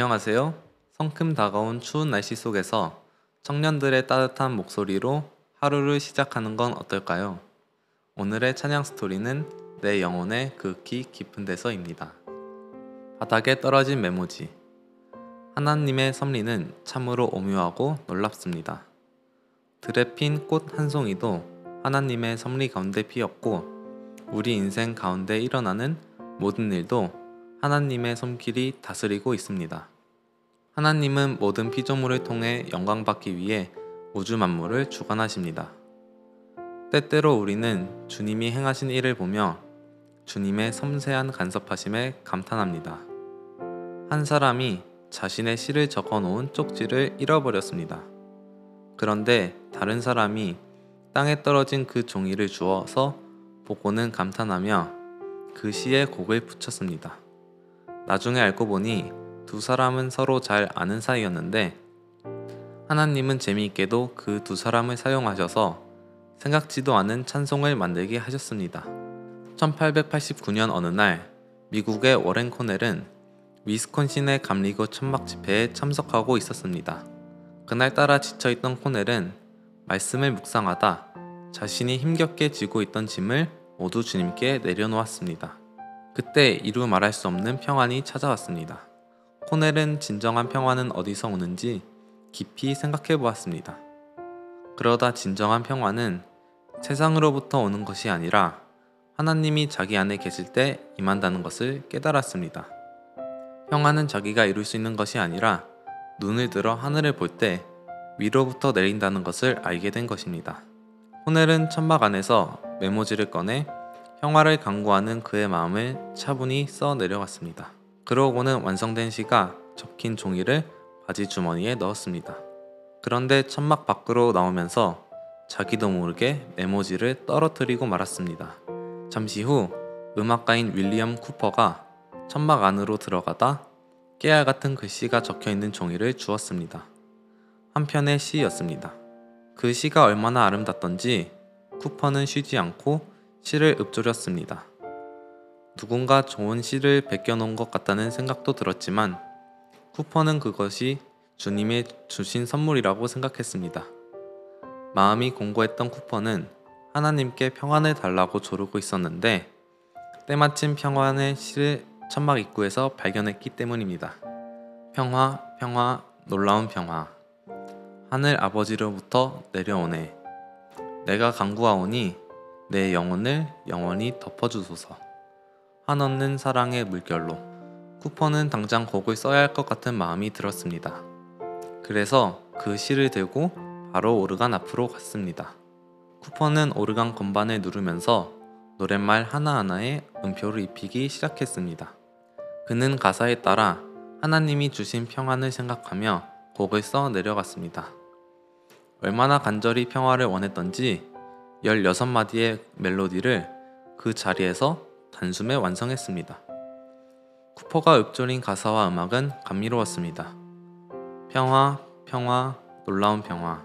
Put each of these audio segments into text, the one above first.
안녕하세요. 성큼 다가온 추운 날씨 속에서 청년들의 따뜻한 목소리로 하루를 시작하는 건 어떨까요? 오늘의 찬양 스토리는 내 영혼의 극히 깊은 데서입니다. 바닥에 떨어진 메모지. 하나님의 섭리는 참으로 오묘하고 놀랍습니다. 들에 핀 꽃 한 송이도 하나님의 섭리 가운데 피었고, 우리 인생 가운데 일어나는 모든 일도 하나님의 손길이 다스리고 있습니다. 하나님은 모든 피조물을 통해 영광받기 위해 우주 만물을 주관하십니다. 때때로 우리는 주님이 행하신 일을 보며 주님의 섬세한 간섭하심에 감탄합니다. 한 사람이 자신의 시를 적어놓은 쪽지를 잃어버렸습니다. 그런데 다른 사람이 땅에 떨어진 그 종이를 주워서 보고는 감탄하며 그 시에 곡을 붙였습니다. 나중에 알고 보니 두 사람은 서로 잘 아는 사이였는데, 하나님은 재미있게도 그 두 사람을 사용하셔서 생각지도 않은 찬송을 만들게 하셨습니다. 1889년 어느 날 미국의 워렌 코넬은 위스콘신의 감리교 천막 집회에 참석하고 있었습니다. 그날따라 지쳐있던 코넬은 말씀을 묵상하다 자신이 힘겹게 지고 있던 짐을 모두 주님께 내려놓았습니다. 그때 이루 말할 수 없는 평안이 찾아왔습니다. 코넬은 진정한 평안은 어디서 오는지 깊이 생각해 보았습니다. 그러다 진정한 평안은 세상으로부터 오는 것이 아니라 하나님이 자기 안에 계실 때 임한다는 것을 깨달았습니다. 평안은 자기가 이룰 수 있는 것이 아니라 눈을 들어 하늘을 볼 때 위로부터 내린다는 것을 알게 된 것입니다. 코넬은 천막 안에서 메모지를 꺼내 평화를 강구하는 그의 마음을 차분히 써 내려갔습니다. 그러고는 완성된 시가 적힌 종이를 바지 주머니에 넣었습니다. 그런데 천막 밖으로 나오면서 자기도 모르게 메모지를 떨어뜨리고 말았습니다. 잠시 후 음악가인 윌리엄 쿠퍼가 천막 안으로 들어가다 깨알 같은 글씨가 적혀있는 종이를 주었습니다. 한 편의 시였습니다. 그 시가 얼마나 아름답던지 쿠퍼는 쉬지 않고 시를 읊조렸습니다. 누군가 좋은 시를 베껴놓은 것 같다는 생각도 들었지만 쿠퍼는 그것이 주님이 주신 선물이라고 생각했습니다. 마음이 공고했던 쿠퍼는 하나님께 평안을 달라고 조르고 있었는데 때마침 평안의 시를 천막 입구에서 발견했기 때문입니다. 평화, 평화, 놀라운 평화. 하늘 아버지로부터 내려오네. 내가 간구하오니 내 영혼을 영원히 덮어주소서. 한없는 사랑의 물결로. 쿠퍼는 당장 곡을 써야 할 것 같은 마음이 들었습니다. 그래서 그 시를 들고 바로 오르간 앞으로 갔습니다. 쿠퍼는 오르간 건반을 누르면서 노랫말 하나하나에 음표를 입히기 시작했습니다. 그는 가사에 따라 하나님이 주신 평안을 생각하며 곡을 써 내려갔습니다. 얼마나 간절히 평화를 원했던지 16마디의 멜로디를 그 자리에서 단숨에 완성했습니다. 쿠퍼가 읊조린 가사와 음악은 감미로웠습니다. 평화, 평화, 놀라운 평화.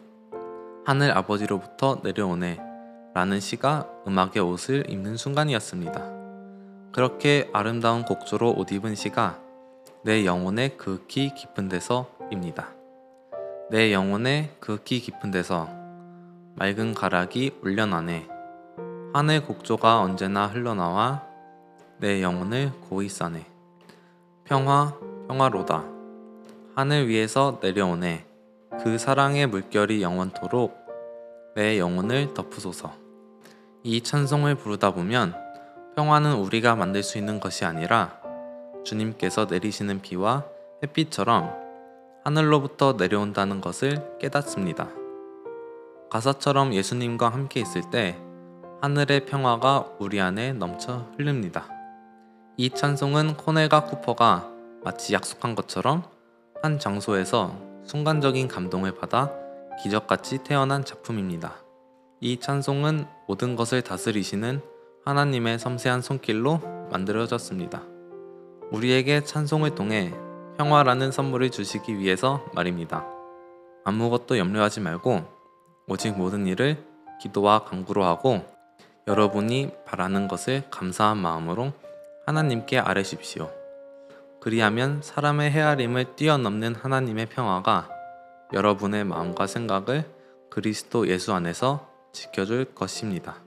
하늘 아버지로부터 내려오네 라는 시가 음악의 옷을 입는 순간이었습니다. 그렇게 아름다운 곡조로 옷 입은 시가 내 영혼의 극히 깊은 데서입니다. 내 영혼의 극히 깊은 데서 맑은 가락이 울려나네. 하늘 곡조가 언제나 흘러나와 내 영혼을 고이 싸네. 평화, 평화로다. 하늘 위에서 내려오네. 그 사랑의 물결이 영원토록 내 영혼을 덮으소서. 이 찬송을 부르다 보면 평화는 우리가 만들 수 있는 것이 아니라 주님께서 내리시는 비와 햇빛처럼 하늘로부터 내려온다는 것을 깨닫습니다. 가사처럼 예수님과 함께 있을 때 하늘의 평화가 우리 안에 넘쳐 흐릅니다. 이 찬송은 코넬과 쿠퍼가 마치 약속한 것처럼 한 장소에서 순간적인 감동을 받아 기적같이 태어난 작품입니다. 이 찬송은 모든 것을 다스리시는 하나님의 섬세한 손길로 만들어졌습니다. 우리에게 찬송을 통해 평화라는 선물을 주시기 위해서 말입니다. 아무것도 염려하지 말고 오직 모든 일을 기도와 간구로 하고 여러분이 바라는 것을 감사한 마음으로 하나님께 아뢰십시오. 그리하면 사람의 헤아림을 뛰어넘는 하나님의 평화가 여러분의 마음과 생각을 그리스도 예수 안에서 지켜줄 것입니다.